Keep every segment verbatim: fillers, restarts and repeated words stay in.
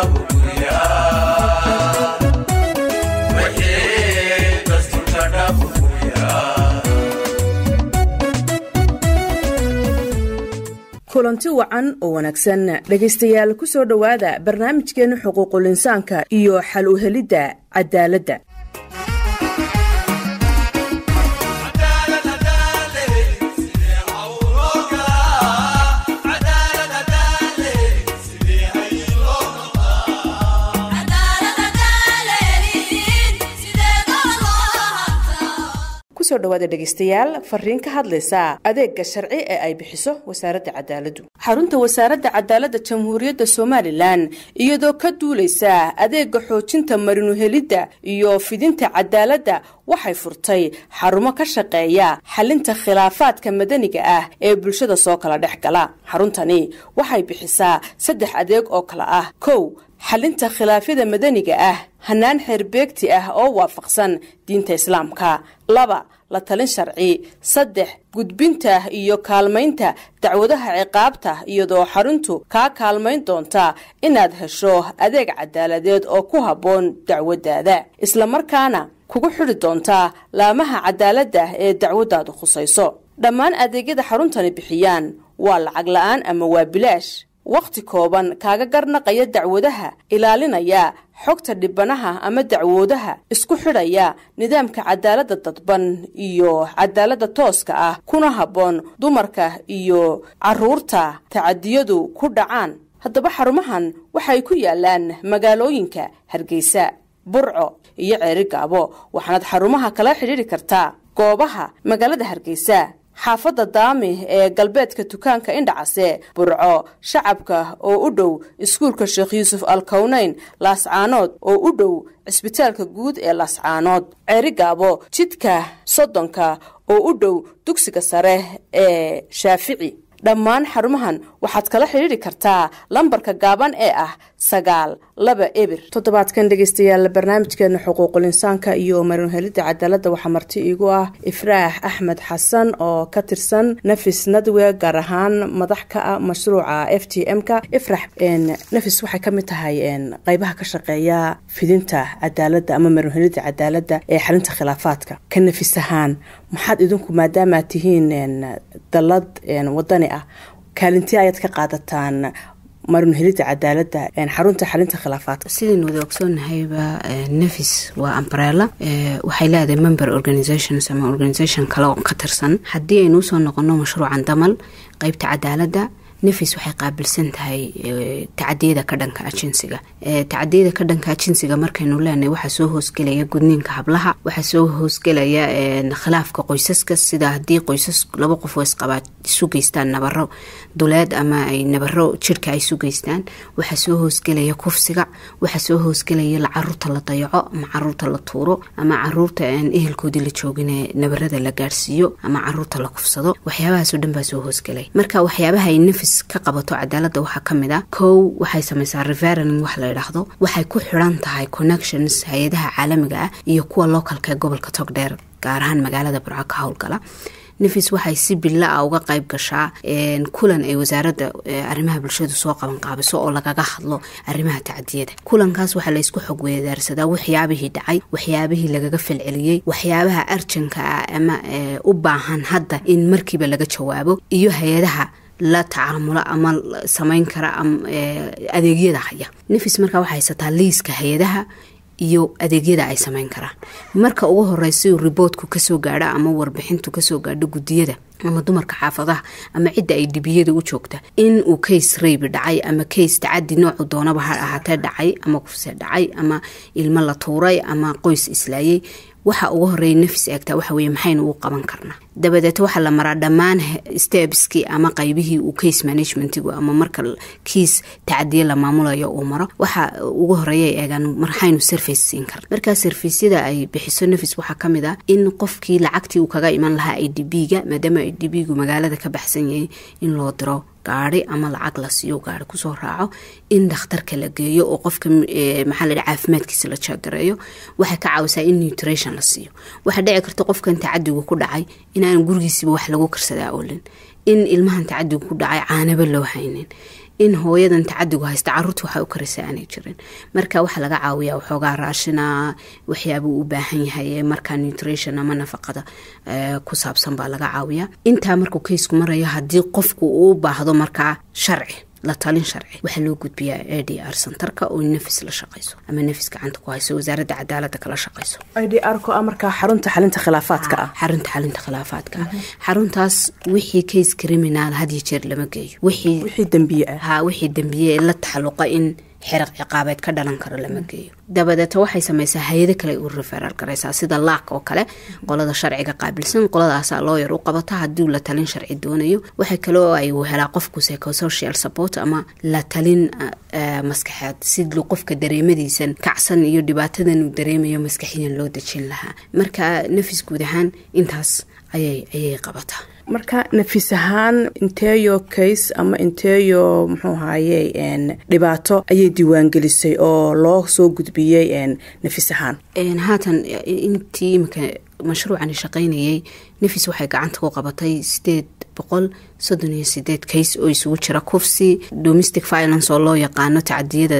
kulanti wacan oo wanaagsan dhageystayaal ku soo dhawaada barnaamijkeena xuquuqul insaanka iyo xal u helida cadaaladda. soo dhawaada dhageystayaal fariin ka hadlaysa adeegga sharci ee ay bixiso wasaaradda cadaaladdu. xarunta wasaaradda cadaaladda jamhuuriyadda Soomaaliland iyadoo ka duuleysa adeegga xoojinta marinu helidda iyo fidinta cadaaladda waxay furtay xarumo ka shaqeeya xalinta khilaafaadka madaniga ah ee bulshada soo kala dhaxgala. xaruntani waxay bixisaa saddex adeeg oo kala ah: kow xalinta khilaafyada madaniga ah hanaan xirbeegti ah oo waafaqsan diinta islaamka; laba la talin sharci; saddex gudbinta iyo kaalmaynta dacwadaha ciqaabta iyadoo xaruntu ka kaalmayn doonta inaad hesho adeeg cadaaladeed oo ku haboon dacwadaada, isla markaana kugu xiri doonta laamaha cadaaladda ee dacwadaadu khusayso. dhammaan adeegyada xaruntani bixiyaan waa lacag la'aan ama waa bilaash, waqti kooban kaaga garnaqaya dacwadaha, ilaalinaya xogta dhibanaha ama dacwoodaha, isku xidhaya nidaamka cadaaladda dadban iyo cadaaladda tooska ah, kuna haboon dumarka iyo caruurta tacadiyadu ku dhacaan. haddaba xarumahan waxay ku yaalaan magaalooyinka Hargeysa, Burco iyo Ceerigaabo. waxaad xarumaha kala xiriiri kartaa goobaha magaalada Hargeysa, xaafadda Daami ee galbeedka dukaanka Indhacase, Burco shacabka oo u dhow iskuulka Sheekh Yuusuf Al-Kawnayn, Laascaanood oo u dhow cisbitaalka guud ee Laascaanood, Ceerigaabo jidka Soddonka oo u dhow dugsiga sare ee Shaafici. dhammaan xarumahan waxaad kala xiriiri kartaa lambarka gaaban ee ah sagaal laba eber. toddobaadkan dhageystayaal barnaamijkeena xuquuqul insaanka iyo marin helida cadaaladda waxaa marti iigu ah Ifraax Axmed Xasan oo ka tirsan Nafis Nadwe, gaar ahaan madax ka ah mashruuca F T M-ka. Ifraax, Nafis waxay ka mid tahay qaybaha ka shaqeeya fidinta cadaaladda ama marin helida cadaaladda ee xalinta khilaafaadka. ka Nafis ahaan maxaad idinku maadaama tihiin dalad wadani ah kaalintii ayaad ka qaadataan marin helida cadaaladda xarunta xalinta khilaafaadka? sideen wada ogsoonahay-ba Nafis waa umbrella, waxay leedahay member organizations ama organization kale oo ka tirsan. haddii aynu soo noqono mashruucan damal qaybta cadaaladda, Nafis waxay qaabilsan tahay tacadiyada ka dhanka jinsiga. tacadiyada ka dhanka jinsiga markaynu leenahay waxaa soo hoosgelaya gudniinka hablaha, waxaa soo hoosgelaya khilaafka qoysaska, sida haddii qoysas laba qof oo isqabaa isu geystaan nabaro duleed ama ay nabaro jirka ay isu geystaan, waxaa soo hoosgelaya kufsiga, waxaa soo hoosgelaya la caruurta la dayaco ama caruurta la tuuro ama caruurta aan ehelkoodii la joogin nabarada la gaarsiiyo ama caruurta la kufsado. waxyaabahaas oo dhan baa soo hoosgelaya. marka waxyaabaha ay Nafis ka qabato cadaaladda waxaa ka mid ah: kow waxay samaysaa referendum wax la yiraahdo, waxay ku xiran tahay connections hay'adaha caalamiga ah iyo kuwa localka ee gobolka Togdheer, gaar ahaan magaalada Burco ka howlgala. Nafis waxay si bila ah uga qayb gashaa kulan ay wasaaradda arrimaha bulshada soo qaban qaabiso oo lagaga hadlo arrimaha tacadiyada. kulankaas waxaa la isku xog weydaarsadaa waxyaabihii dhacay, waxyaabihii lagaga falceliyay, waxyaabaha arjanka ah ama u baahan hadda in markiiba laga jawaabo, iyo hay'adaha la tacaamula ama samayn kara adeegyada haya. Nafis marka waxay haysataa liiska hay'adaha iyo adeegyada ay samayn karaan. marka ugu horeysa reportku ka soo gaadha ama warbixintu ka soo gaadho gudiyada ama dumarka xaafadaha ama cidda ay dibiyada u joogta in uu case rape dhacay ama case tacadi nooc doonaba ha ahaatee dhacay ama kufsi dhacay ama ilmo la tuuray ama qoys islaayay, waxa ugu horeeyay Nafis eegta waxa weeye maxaynu u qaban karnaa. dabadeed waxa la maraa dhammaan stepski ama qaybihii uu case managementigu ama marka case tacadiye la maamulayo uu maro, waxa ugu horeeyay eegan marxaynu service siin karnaa. marka serviceyada ay bixiso Nafis waxa kamid ah in qofkii lacagtii uu kaga iman lahaa I D B-ga, maadaama I D B-gu magaalada ka baxsan yahay, in loo diro gaari ama lacag la siiyo gaari ku soo raaco, in dhakhtarka la geeyo oo qofka maxaa la caafimaadkiisa la jaagareeyo. waxa ka caawisaa in nutrition la siiyo. waxa dhici karta qofkan tacadigu ku dhacay in aan gurigiisa wax lagu karsadaa oolin, in ilmahan tacadigu ku dhacay caanaba loo haynin, in hooyadan tacadigu haysta caruurta waxa u karisa aanay jirin marka waxa laga caawiyaa waxoogaa raashina waxyaabo u baahan yahay marka nutrition ama nafaqada ku saabsan baa laga caawiyaa inta markuu kaysku marayo hadii qofku uu baahdo marka sharci la talin sharci waxa loo gudbiyaa A D R centerka oo nafis la shaqeyso ama nafis gacanta ku hayso wasaaradda cadaaladda kala shaqeyso A D R ko amarka xarunta xalinta khilaafaadka ah xarunta xalinta khilaafaadka xaruntaas wixii case criminal hadii jeer lama geeyo wixii wixii dambiye ah ha wixii dambiye la taxalluqa in xiraq ciqaabeed ka dhalan karo lama geeyo dabadeed waxay sameeysaa hay'ado kale oo referral gareysa sida laak oo kale qolada sharciga qaabilsan qoladaas lawyer u qabata hadii la talin sharci doonayo waxa kale oo ay u helaa qofku psychosocial support ama la talin maskaxeed sidoo qofka dareemadiisan kacsan iyo dhibaatadan uu dareemayo maskaxiyan loo dajin lahaa marka nafis guud ahaan intaas ayay ayay qabataa marka nafis ahaan inteeyo case ama inteeyo muxuu ahaayay een dhibaato ayay diiwaan gelisay oo loo soo gudbiyay een nafis ahaan een haatan intii imka mashruucan shaqeynayay nafis waxay gacanta ku qabatay sideed boqol soddon iyo sideed case oo isugu jira kufsi domestic violence oo loo yaqaano tacadiyada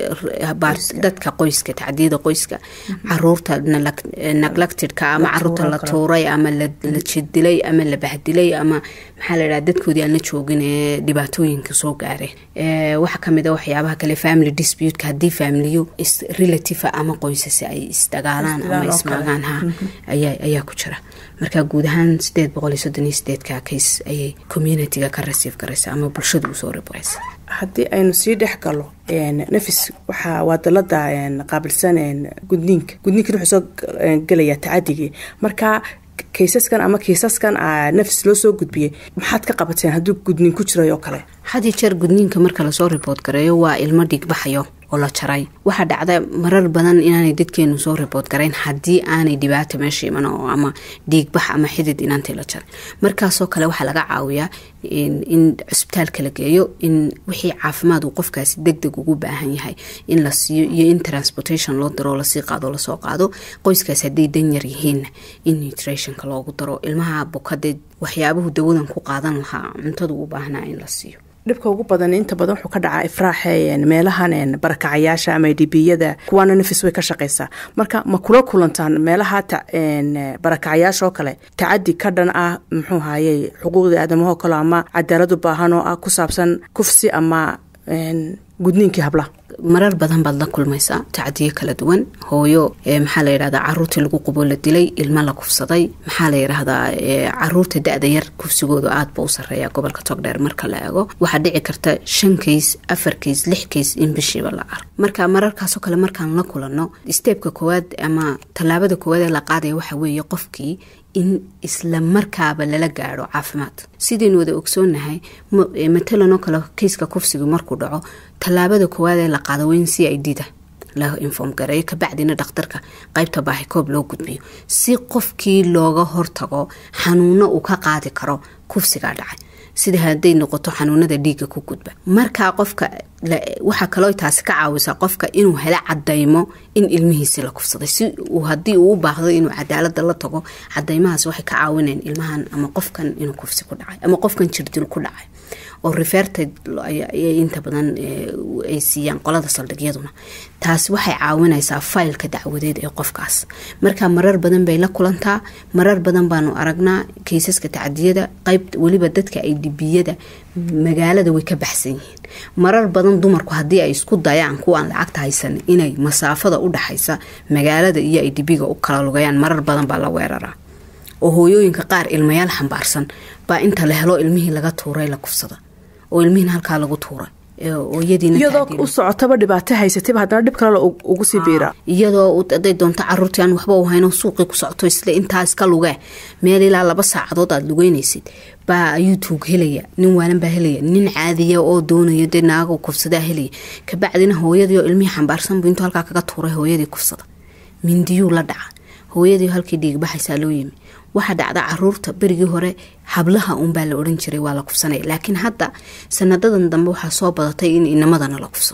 dadka qoyska tacadiyada qoyska caruurta neglected ka ama caruurta la tuuray ama la jidilay ama la bahdilay ama maxaa la yiraahdaa dadkoodii aan la joogin ee dhibaatooyinka soo gaaray ee waxa kamid ah waxyaabaha kale family dispute ka hadii family is relative ama qoysas ay isdagaalaan ama ismaagaan ha ayaa ayaa ku jira marka guud ahaan sideed boqol iyo soddon iyo sideed ka case ayay community-ga ka receive garaysa ama bulshadu u soo reporaysa haddii aynu sii dhex galo een nafis waxa wadalada een qaabilsan een gudniinka gudniinka wuxuu soo galaya tacadigi marka kaysaskan ama kaysaskan nafis loo soo gudbiyay maxaad ka qabateen haddii gudniin ku jiro oo kale hadii jeer gudniinka marka la soo report gareeyo waa ilmo dhig baxayo oo la jaray waxa dhacda marar badan inaanay dadkeenu soo report gareyn hadii aanay dhibaato meesha iman oo ama dhiig bax ama xidid inaanay la jaray markaas oo kale waxa laga caawiyaa in in isbitaalka la geeyo in wixii caafimaad uu qofkaasi degdeg ugu baahan yahay in la siiyo iyo in transportation loo daro la sii qaado la soo qaado qoyskaas hadii dan yar yihiin in nutrition ka loogu daro ilmaha bukade waxyaabahu dawadan ku qaadan lahaa cuntada u baahnaa in la siiyo dhibka ugu badan inta badan wuxuu ka dhacaa ifraaxeen meelahan barakacayaasha ama dibiyada kuwana nafis way ka shaqeysaa marka ma kula kulantaan meelaha een barakacayaasha oo kale tacadi ka dhan ah muxuu haayay xuquuqda aadamaha kale ama cadaalad u baahan oo ah ku saabsan kufsi ama een gudniinkii habla marar badan baad la kulmaysaa tacadiyo kala duwan hooyo maxaa la yiraahdaa caruurta lagu qubo la dilay ilma la kufsaday maxaa la yiraahdaa caruurta da'da yar kufsigoodu aad buu sareeyaa gobolka Togdheer marka la eego waxa dhici karta shan case afar case lix case in bishiiba la arko marka mararkaas oo kale markaan la kulanno stepka koowaad ama talaabada koowaad ee la qaaday waxa weeye qofkii in isla markaaba lala gaaro caafimaad sideen wada ogsoonahay matalan oo kale kiiska kufsiga markuu dhaco talaabada koowaad ee la qaado weyn si ay dida la inform gareeyo ka bacdina dhakhtarka qaybta baahi koob loo gudbiyo si qofkii looga hortago xanuuno uu ka qaadi karo kufsiga dhacay sida haday noqoto xanuunada dhiiga ku gudba marka qofka waxa kale taas ka caawisa qofka inuu hela cadeymo in ilmihiisa la kufsaday si uu hadii uu baahdo inuu cadaalad la tago cadeymahaas waxay ka caawinayaan ilmahan ama qofkan inuu kufsi ku dhacay ama qofkan jirdil ku dhacay oo referted ay inta badan ay siiyaan qolada saldhigyaduna taas waxay caawinaysaa faylka dacwadeed ee qofkaas marka marar badan bay la kulantaa marar badan baanu aragnaa kaysaska tacadiyada qayb waliba dadka ay dibiyada magaalada way ka baxsan yihiin marar badan dumarku hadii ay isku dayaan kuwan lacagta haysan inay masaafada u dhaxaysa magaalada iyo ay dibiga u kala lugayaan marar badan baa la weeraraa oo hooyooyinka qaar ilmayaal xambaarsan baa inta la helo ilmihii laga tuuray la kufsada oo ilmihin halka lagu tuuray oo yadiina iyadoo u socotaba dhibaato haysatay hadana dhib kale ugu sii biira iyadoo aday doonto caruurtaan waxba u hayno suuqi ku socoto isla intaas ka luga meel ilaa laba saacadood aad lugeynaysid baa YouTube helaya nin waalan baa helaya nin caadiya oo doonayo dinaaga kufsada helaya ka bacdina hooyadii oo ilmihi xambaarsan buu inta halka kaga tuuray hooyadii kufsada mindiyo la dhaca hooyadii halkii dhiig baxaysa loo yimi waxa dhacda caruurta berigii hore hablaha uun baa la oran jiray waa la kufsanay laakiin hadda sanadadan dambe waxa soo badatay in inamadana la kufsado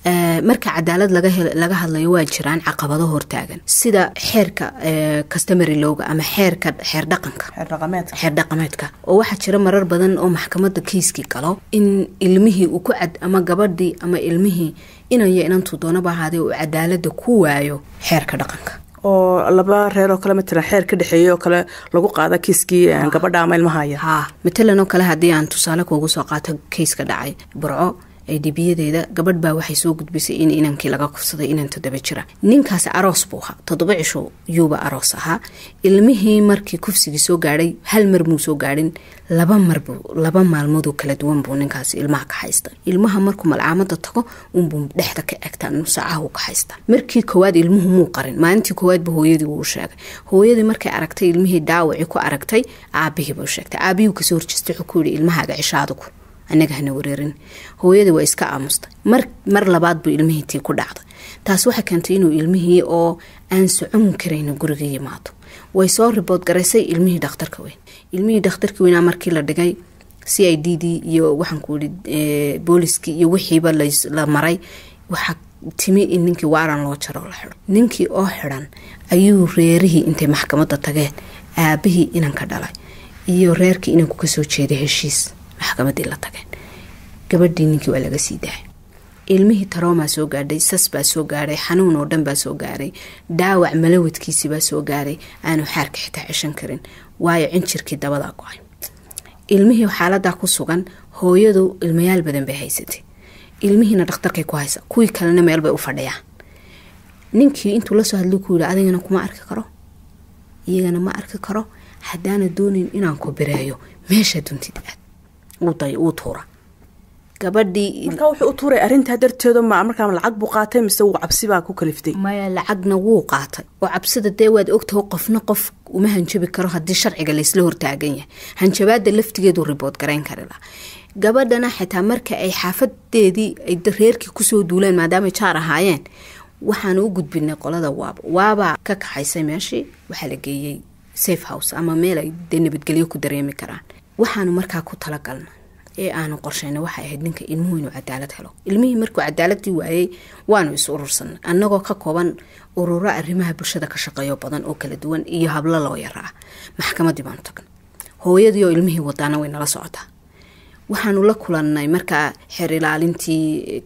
marka cadaalad laga laga hadlayo waa jiraan caqabado hortaagan sida xeerka customary lawga ama xeerka xeer dhaqanka xeer dhaqameedka xeer dhaqameedka oo waxa jira marar badan oo maxkamadda kiiski galo in ilmihii uu ku cad ama gabadhii ama ilmihii inayo inantu doonaba ahaadee uu cadaaladda ku waayo xeerka dhaqanka oo laba reer oo kale matala xeer ka dhaxeeyo oo kale lagu qaada kiiskii gabadha ama ilmaha haya ha matalan oo kale hadii aan tusaale kuugu soo qaato kiiska dhacay Burco ay dibiyadeeda gabadh baa waxay soo gudbisay in inankii laga kufsaday inan toddoba jira ninkaas aroos buu ahaa toddoba cisho yuuba aroos ahaa ilmihii markii kufsigii soo gaadhay hal mar muu soo gaadhin laba mar buu laba maalmood oo kala duwan buu ninkaas ilmaha ka haysta ilmaha markuu malcaamada tago unbuu dhexda ka egtaa nusaacaha uu ka haysta markii koowaad ilmuhu muu qarin maalintii koowaad buu hooyadii uu sheegay hooyadii markay aragtay ilmihii dhaawaci ku aragtay aabihii buu sheegtay aabihii kasoo horjeestay wuxuu ku yidhi ilmahaaga cishaadu ku anaga hana wareerin hooyadii waa iska aamusta mar mar labaad buu ilmihii tii ku dhacday taas waxa keentay inuu ilmihii oo aan socon karin guriga yimaado way soo report gareysay ilmihii dhakhtarka weyn ilmihii dhakhtarka weyn markii la dhigay C I D D iyo waxaan ku yiri booliski iyo wixiiba la maray waxa timi in ninkii waaran loo jaro la xiro ninkii oo xiran ayuu reerihii intay maxkamadda tageen aabihii inanka dhalay iyo reerkii inanku ka soo jeeday heshiis maxkamadii la tageen gabadhii ninkii waa laga sii daayay ilmihii tarooma soo gaadhay sas baa soo gaaray xanuun oo dhan baa soo gaaray dhaawac malawadkiisii baa soo gaaray aanu xaarka xitaa cishan karin waayo cinjirkii dabada go'ay ilmihii xaaladda ku sugan hooyadu ilmayaal badan bay haysatay ilmihiina dhakhtarkay ku haysa kuwii kalena meel bay u fadhiyaan ninkii intuu la soo hadlay ku yiri adigana kuma arki karo iyagana ma arki karo haddaana doonin inaan ku bireeyo meesha duntid aad uday uu tuura gabadhii marka wuxuu u tuuray arinta darteedo ma markaa lacag buu qaatay mise uu cabsi baa ku kaliftay maya lacagna wuu qaatay oo cabsida dee waad ogtahay qofna qof uma hanjabi karo haddii sharciga la isla hortaagan yahay hanjabaada laftigeedu report gareyn kara la gabadhana xitaa marka ay xaafadeedii ay reerkii kusoo duuleen maadaama jaar ahaayeen waxaan u gudbinay qolada waaba waaba ka kaxaysay meeshii waxaa la geeyey safe house ama meel ay nabadgelyo ku dareemi karaan waxaanu markaa ku talagalnay ee aanu qorshayna waxa ahayd ninka ilmuhu inuu cadaalad helo ilmihii markuu cadaaladii waayay waanu is urursan annagoo ka kooban ururo arrimaha bulshada ka shaqeeyo badan oo kala duwan iyo hablo loo yaraa maxkamadii baanu tagnay hooyadii oo ilmihii wadaana way nala socotaa waxaanu la kulannay markaa xeer ilaalintii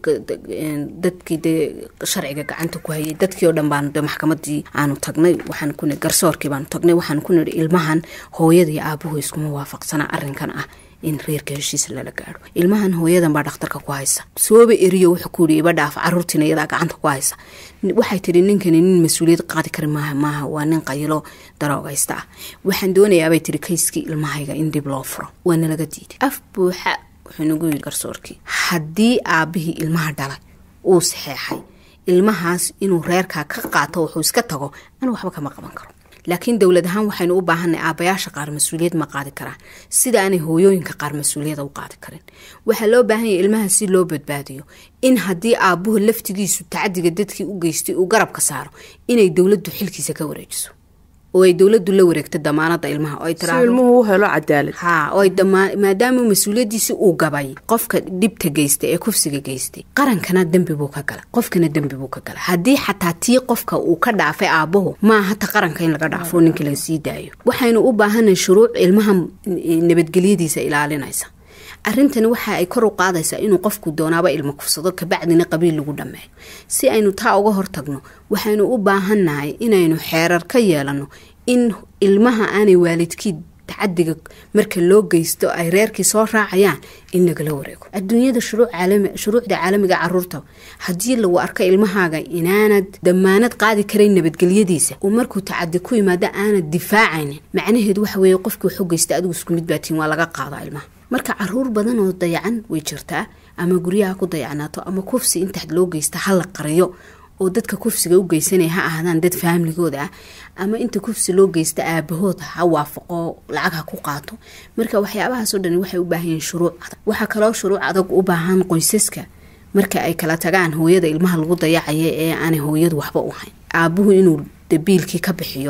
dadkii de sharciga gacanta ku hayay dadkii oo dhan baanu de maxkamadii aanu tagnay waxaan ku nidhi garsoorkii baanu tagnay waxaan ku nidhi ilmahan hooyadii aabuhu iskuma waafaqsana arrinkan ah in reerka heshiis lala gaaro ilmahan hooyadan baa dhakhtarka ku haysa sooba eriyo wuxuu ku yiri iba dhaaf caruurtina iyada gacanta ku haysa waxay tiri ninkani nin mas'uuliyad qaadi kara maaha maaha waa nin qaylo daroogaysta waxaan doonayaa bay tiri kayskii ilmahayga in dib loo furo waana laga diiday af buuxa wuxuu nagu yiri garsoorkii haddii aabihii ilmaha dhalay uu saxeexay ilmahaas inuu reerka ka qaato wuxuu iska tago aan waxba kama qaban karo laakiin dawlad ahaan waxaynu u baahanay aabayaasha qaar mas'uuliyad ma qaadi karaan sida aanay hooyooyinka qaar mas'uuliyad u qaadi karin waxa loo baahan yahay ilmaha si loo badbaadiyo in haddii aabuhu laftigiisu tacadiga dadkii u geystay uu garab ka saaro inay dawladdu xilkiisa ka wareejiso oo ay dawladdu la wareegto damaanada ilmaha oo ay tiraahdo ilmuhu uu helo cadaalad ha oo ay maadaama mas'uuliyadiisa uu gabay qofka dibta geystay ee kufsiga geystay qarankana dambi buu ka galay qofkana dambi buu ka galay haddii xataa tii qofka uu ka dhaafay aabuhu ma aha ta qaranka in laga dhaafo ninka la sii daayo waxaynu u baahanay shuruuc ilmaha nabadgelyadiisa ilaalinaysa arintani waxa ay kor u qaadaysaa inuu qofku doonaaba ilmo kufsado ka bacdina qabiil lagu dhameeyo si aynu taa uga hortagno waxaynu u baahanahay inaynu xeerar ka yeelano in ilmaha aanay waalidkii tacadiga marka loo geysto ay reerkii soo raacayaan in laga la wareego adduunyada shuruuc caalami shuruucda caalamiga caruurta hadii lagu arko ilmahaaga inaanad damaanad qaadi karin nabadgelyadiisa oo markuu tacadi ku yimaado aanad difaacayn macnaheedu waxa weeye qofkii wuxuu geystay adigu isku mid baatiin waa laga qaadaa ilmaha marka caruur badan oo dayacan way jirtaa ama guriyaha ku dayacanaato ama kufsi inta loo geysta hal la qariyo oo dadka kufsiga u geysanay ha ahaadaan dad familygooda ah ama inta kufsi loo geysta aabahood ha waafaqo lacag ha ku qaato marka waxyaabahaas oo dhan waxay u baahan yihiin shuruuc adag waxa kale shuruuc adag u baahan qoysaska marka ay kala tagaan hooyada ilmaha lagu dayacay ee aan hooyadu waxba u hayn aabuhu inuu dabiilkii ka bixiyo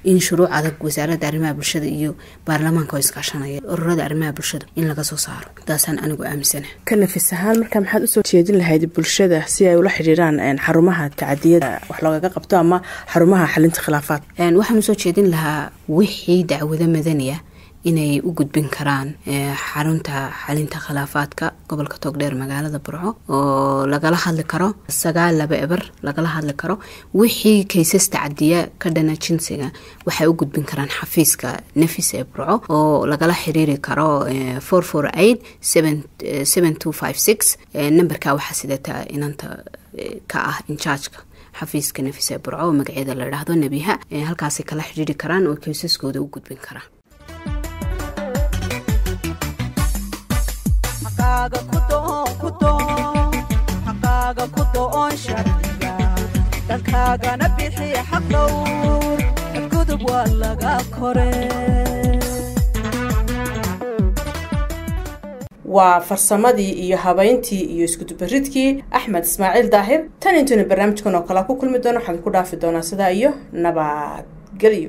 in shuruuc adag wasaaradda arrimaha bulshada iyo baarlamaanka oo iskaashanaya ururada arrimaha bulshada in laga soo saaro taasaan anigu aaminsanahay. ka nafis ahaan marka maxaad u soo jeedin lahayd bulshada si ay ula xiriiraan xarumaha tacadiyada wax looga qabto ama xarumaha xalinta khilaafaad? waxaan u soo jeedin lahaa wixii dacwado madaniya inay u gudbin karaan xarunta xalinta khilaafaadka gobolka Togdheer magaalada Burco oo lagala hadli karo sagaal laba eber lagala hadli karo wixii cases tacadiya ka dhana jinsiga waxay u gudbin karaan xafiiska Nafis ee Burco oo lagala xiriiri karo four four eight seven two five six numberka waxa sidata inanta ka ah in charge-ka xafiiska Nafis ee Burco magaceeda la yiraahdo Nabiha halkaas kala xiriiri karaan oo caseskooda u gudbin karaan. حقاقة كدون كدون حقاقة كدون شرقية دلكاقة نبيحي حق دور الكذب واللقا كوري waa farsamadii iyo habayntii iyo isku dubaridkii Axmed Ismaaciil Daahir. tan intuu barnaamijkan oo kala ku kulmi doono waxaan ku dhaafi doonaa sida iyo nabad galiyo.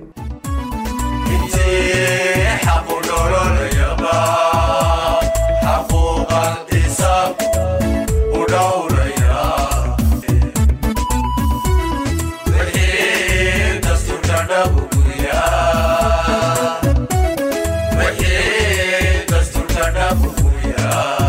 Yeah.